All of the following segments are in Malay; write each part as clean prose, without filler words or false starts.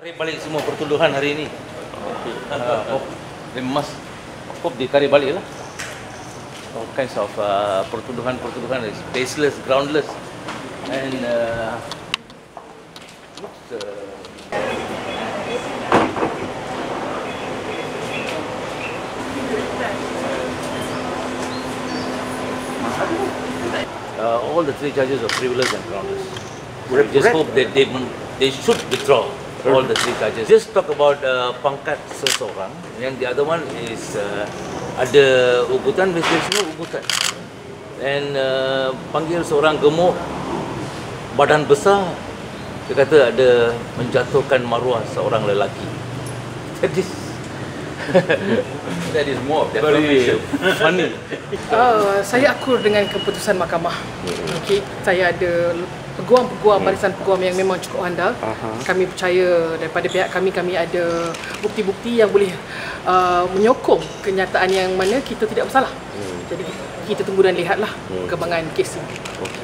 Tarik balik semua pertuduhan hari ini. They must hope ditarik balik lah. All kinds of pertuduhan is baseless, groundless, and all the three charges are frivolous and groundless. We just hope that they should withdraw all the three charges. Just talk about pangkat seseorang, and the other one is ada ugutan, basically ugutan. And panggil seorang gemuk, badan besar, dia kata ada menjatuhkan maruah seorang lelaki. That is more very funny. Saya akur dengan keputusan mahkamah. Okay, saya ada peguam-peguam, barisan peguam yang memang cukup handal. Kami percaya daripada pihak kami ada bukti-bukti yang boleh menyokong kenyataan yang mana kita tidak bersalah. Jadi kita tunggu dan lihatlah perkembangan kes ini.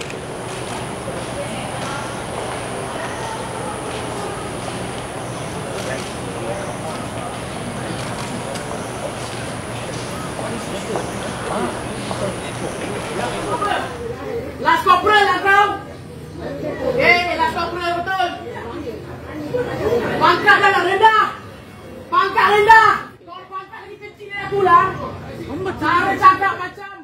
Last corporal lah kau. Last corporal betul. Pangkat dah rendah. Pangkat rendah. Kalau pangkat lagi kecil dari aku lah. Cara cakap macam